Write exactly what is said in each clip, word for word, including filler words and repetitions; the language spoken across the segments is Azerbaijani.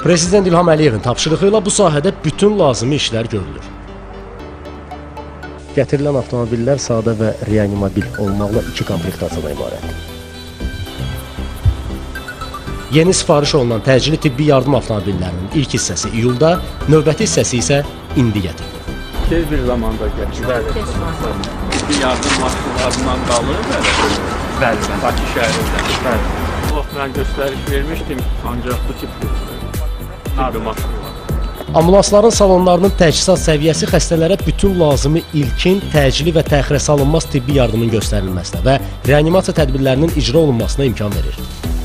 Prezident İlham Əliyevin tapşırığı ilə bu sahədə bütün lazımi işlər görülür. Gətirilən avtomobillər sadə və reanimobil olmaqla iki komplektasiyadan ibarətdir. Yeni sifariş olunan təcili tibbi yardım avtomobillərinin ilk hissəsi iyulda, növbəti hissəsi isə indi gətirilir. Tez bir zamanda gətirir. Tibbi yardım maşınlarından qalır, bəli, Bakı şəhərində. Bəli. O, mən göstəriş vermişdim, ancaq bu tip tibbi maşınlar. Ambulansların salonlarının təchizat səviyyəsi xəstələrə bütün lazımi ilkin, təcili və təxirə salınmaz tibbi yardımın göstərilməsinə və reanimasiya tədbirlərinin icra olunmasına imkan verir.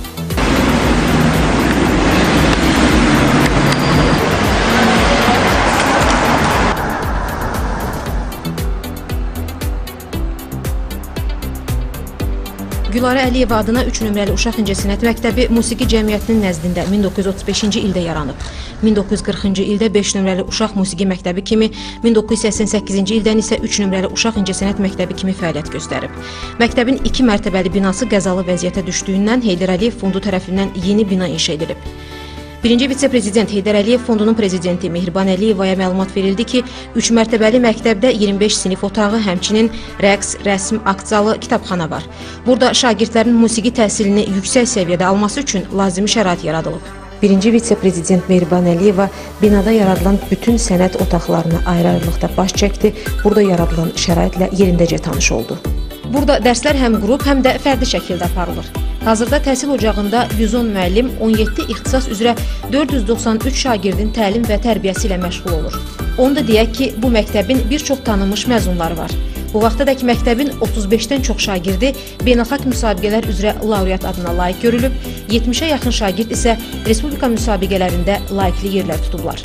Gülarə Əliyeva adına üç nömrəli Uşaq İncəsənət Məktəbi Musiqi Cəmiyyətinin nəzdində min doqquz yüz otuz beşinci ildə yaranıb. min doqquz yüz qırxıncı ildə beş nömrəli Uşaq Musiqi Məktəbi kimi, min doqquz yüz səksən səkkizinci ildən isə üç nömrəli Uşaq İncəsənət Məktəbi kimi fəaliyyət göstərib. Məktəbin iki mərtəbəli binası qəzalı vəziyyətə düşdüyündən Heydər Əliyev Fondu tərəfindən yeni bina inşa edilib. Birinci vitse-prezident Heydər Əliyev Fondunun prezidenti Mehriban Əliyevaya məlumat verildi ki, üç mərtəbəli məktəbdə iyirmi beş sinif otağı, həmçinin rəqs, rəsm, akt zalı, kitabxana var. Burada şagirdlərin musiqi təhsilini yüksək səviyyədə alması üçün lazımi şərait yaradılıb. Birinci vitse-prezident Mehriban Əliyeva binada yaradılan bütün sənət otaqlarına ayrı-ayrılıqda baş çəkdi, burada yaradılan şəraitlə yerindəcə tanış oldu. Burada dərslər həm qrup, həm də fərdi şəkildə aparılır. Hazırda təhsil ocağında yüz on müəllim, on yeddi ixtisas üzrə dörd yüz doxsan üç şagirdin təlim və tərbiyəsi ilə məşğul olur. Onu da deyək ki, bu məktəbin bir çox tanınmış məzunları var. Bu vaxtadək məktəbin otuz beşdən çox şagirdi beynəlxalq müsabiqələr üzrə laureat adına layiq görülüb, yetmişə yaxın şagird isə respublika müsabiqələrində layiqli yerlər tutublar.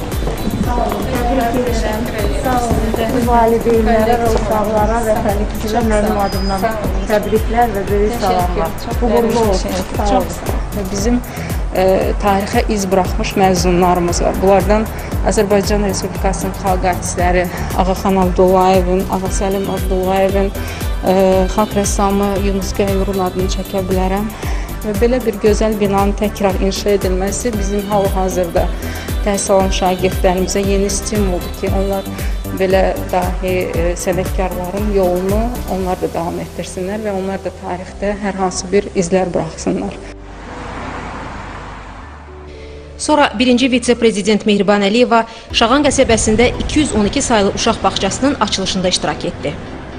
Sağ olun, təbrik edirəm. Sağ olun, valideynlərə və uşaqlara və təlikçilə mənim adımdan təbriklər və böyük salamlar. Uğurlu olsun. Sağ olun. Bizim e, tarixə iz buraxmış məzunlarımız var. Bunlardan Azərbaycan Respublikasının xalq artistləri Ağaxan Abdullayevin, Ağasəlim Abdullayevin, e, xalq rəssamı Yunus Qəyyurun adını çəkə bilərəm. Və belə bir gözəl binanın təkrar inşa edilməsi bizim hal-hazırda təhsil alan şagirdlərimizə yeni stimuldur ki, onlar belə dahi e, sənətkarların yolunu onlar da davam etdirsinlər və onlar da tarixdə hər hansı bir izlər buraxsınlar. Sonra birinci vitse-prezident Mehriban Əliyeva Şağan qəsəbəsində iki yüz on iki saylı uşaq bağçasının açılışında iştirak etdi.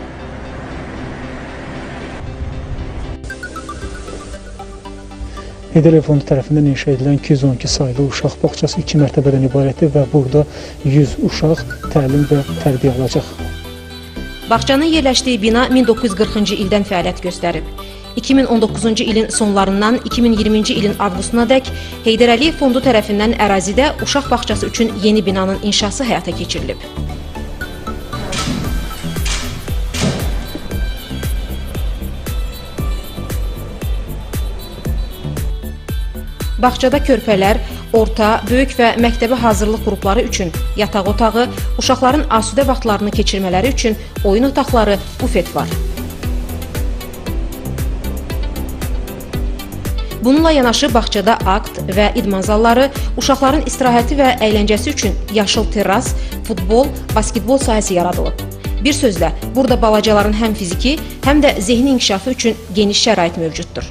Heydər Əliyev Fondu tərəfindən inşa edilən iki yüz on iki saylı uşaq bağçası iki mərtəbədən ibarətdir və burada yüz uşaq təlim və tərbiyə alacaq. Bağçanın yerləşdiyi bina min doqquz yüz qırxıncı ildən fəaliyyət göstərib. iki min on doqquzuncu ilin sonlarından iki min iyirminci ilin avqustunadək Heydər Əliyev Fondu tərəfindən ərazidə uşaq bağçası üçün yeni binanın inşası həyata keçirilib. Bağçada körpələr, orta, böyük və məktəbə hazırlıq qrupları üçün yataq otağı, uşaqların asudə vaxtlarını keçirmələri üçün oyun otaqları, bufet var. Bununla yanaşı bağçada akt və idman zalları, uşaqların istirahəti və əyləncəsi üçün yaşıl terras, futbol, basketbol sahəsi yaradılıb. Bir sözlə, burada balacaların həm fiziki, həm də zehni inkişafı üçün geniş şərait mövcuddur.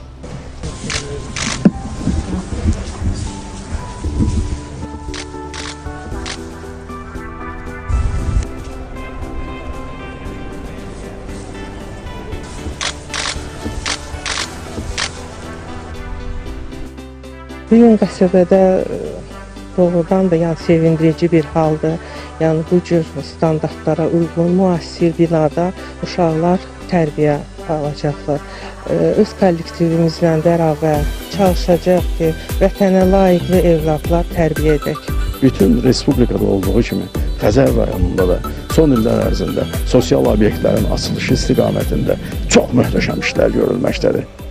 Bu gün qəsəbədə doğrudan da yəni sevindirici bir haldır. Yəni bu cür standartlara uyğun müasir binada uşaqlar tərbiyə alacaqlar. Öz kollektivimizlə bərabər çalışacaq ki, vətənə layiqli evladlar tərbiyə edək. Bütün respublikada olduğu kimi Xəzər rayonunda da son illər ərzində sosial obyektlərin açılışı istiqamətində çox möhtəşəm işlər görülməkdədir.